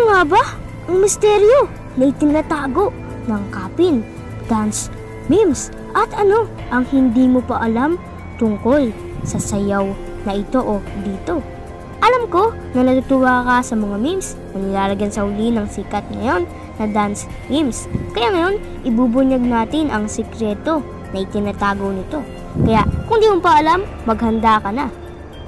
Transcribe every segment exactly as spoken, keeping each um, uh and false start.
nga ba ang misteryo na itinatago ng Kapin, dance, memes, at ano ang hindi mo pa alam tungkol sa sayaw na ito o dito? Alam ko na natutuwa ka sa mga memes na nilalagyan sa huli ng sikat ngayon na dance memes. Kaya ngayon, ibubunyag natin ang sikreto na itinatago nito. Kaya kung di mo pa alam, maghanda ka na.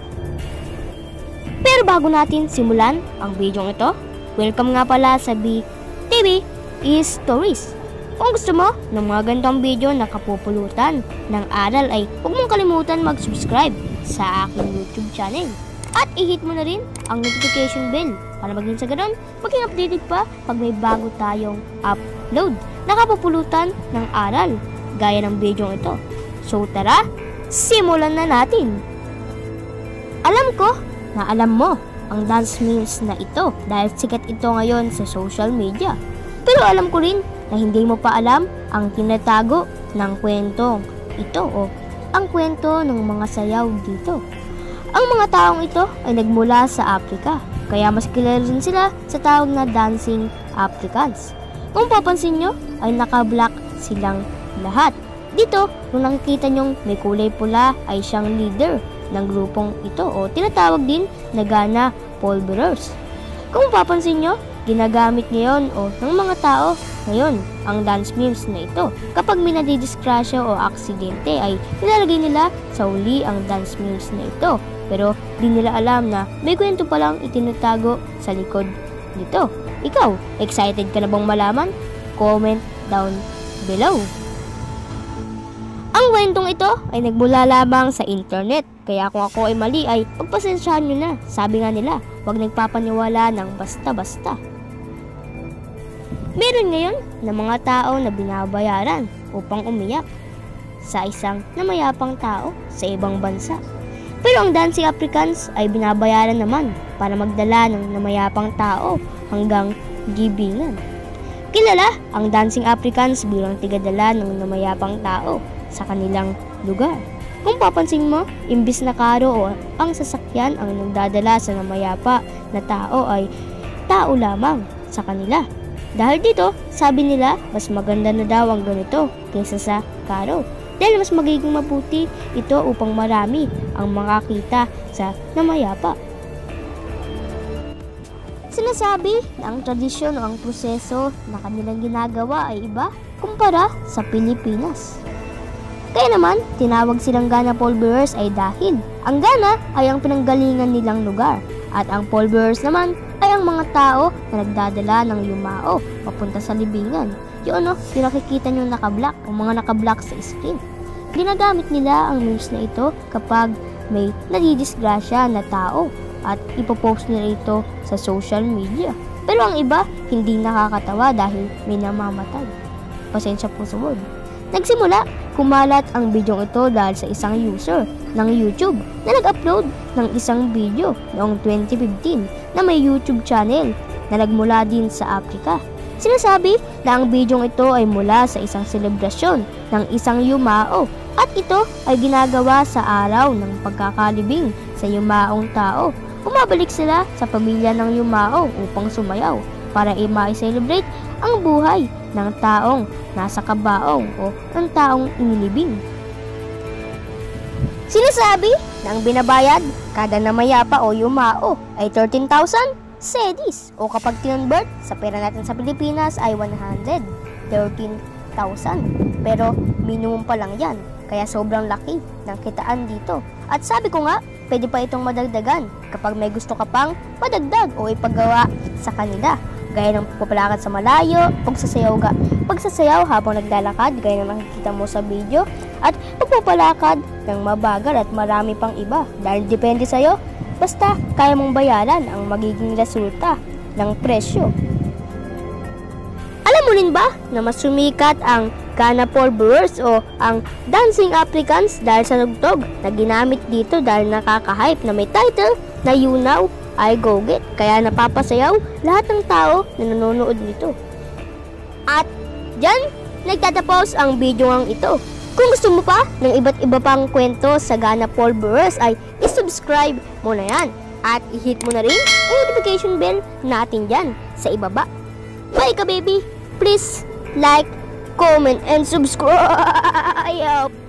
Pero bago natin simulan ang video ito, welcome nga pala sa B T V Stories. Kung gusto mo ng mga ganitong video na kapupulutan ng aral ay huwag mong kalimutan mag-subscribe sa aking YouTube channel. At i-hit mo na rin ang notification bell para maging sa ganun, maging updated pa pag may bago tayong upload na kapupulutan ng aral gaya ng video ito. So tara, simulan na natin! Alam ko na alam mo ang dance memes na ito dahil sikat ito ngayon sa social media. Pero alam ko rin na hindi mo pa alam ang tinatago ng kwentong ito o ang kwento ng mga sayaw dito. Ang mga taong ito ay nagmula sa Africa, kaya mas kilala rin sila sa tawag na dancing Africans. Kung papansin nyo, ay naka-black silang lahat. Dito, kung nakikita nyong may kulay pula ay siyang leader ng grupong ito o tinatawag din na Ghana Pole Bearers. Kung papansin nyo, ginagamit ngayon o ng mga tao ngayon ang dance memes na ito. Kapag may nadidisgrasya o aksidente ay nilalagay nila sa huli ang dance memes na ito. Pero di nila alam na may kwento palang itinatago sa likod nito. Ikaw, excited ka na bang malaman? Comment down below. Ang kwentong ito ay nagmula lamang sa internet. Kaya kung ako ay mali ay pagpasensyahan nyo na. Sabi nga nila, huwag nagpapaniwala ng basta-basta. Meron ngayon na mga tao na binabayaran upang umiyak sa isang namayapang tao sa ibang bansa. Pero ang dancing Africans ay binabayaran naman para magdala ng namayapang tao hanggang gibingan. Kilala ang dancing Africans bilang tigadala ng namayapang tao sa kanilang lugar. Kung papansin mo, imbis na karo o ang sasakyan ang nagdadala sa namayapa na tao ay tao lamang sa kanila. Dahil dito, sabi nila, mas maganda na daw ang ganito kaysa sa karo. Dahil mas magiging mabuti ito upang marami ang makakita sa namayapa. Sinasabi na ang tradisyon o ang proseso na kanilang ginagawa ay iba kumpara sa Pilipinas. Kaya naman, tinawag silang Ghana Pole Bearers ay dahil ang Ghana ay ang pinanggalingan nilang lugar at ang Pole Bearers naman ay ang mga tao na nagdadala ng yumao papunta sa libingan. Yung ano, yung nakikita nyo naka-black, ang mga naka-black sa screen. Ginagamit nila ang memes na ito kapag may nadidisgrasya na tao at ipopost nila ito sa social media. Pero ang iba, hindi nakakatawa dahil may namamatay. Pasensya po sa word. Nagsimula, kumalat ang video ito dahil sa isang user ng YouTube na nag-upload ng isang video noong twenty fifteen na may YouTube channel na nagmula din sa Africa. Sinasabi na ang video ito ay mula sa isang selebrasyon ng isang yumao at ito ay ginagawa sa araw ng pagkakalibing sa yumaong tao. Umabalik sila sa pamilya ng yumao upang sumayaw para i-celebrate ang buhay ng taong nasa kabaong o ng taong inilibing. Sinasabi na ang binabayad kada namayapa o yumao ay thirteen thousand cedis o kapag tinonvert sa pera natin sa Pilipinas ay one hundred thirteen thousand. Pero minimum pa lang yan, kaya sobrang laki ng kitaan dito. At sabi ko nga, pwede pa itong madagdagan kapag may gusto ka pang madagdag o ipagawa sa kanila. Gaya ng pagpapalakad sa malayo, pagsasayaw, ga, pagsasayaw habang naglalakad, gaya ng nakikita mo sa video, at pagpapalakad ng mabagal at marami pang iba. Dahil depende sa'yo, basta kaya mong bayaran ang magiging resulta ng presyo. Alam mo rin ba na mas sumikat ang Ghana Pole Bearers o ang Dancing Africans dahil sa tugtog na ginamit dito dahil nakaka-hype na may title na You Now I Go Get, kaya napapasayaw lahat ng tao na nanonood nito. At dyan, nagtatapos ang video ng ito. Kung gusto mo pa ng iba't iba pang kwento sa Ghana Pole Bearers ay isubscribe mo na yan. At i-hit mo na rin ang notification bell natin dyan sa ibaba. Bye ka baby! Please like, comment, and subscribe!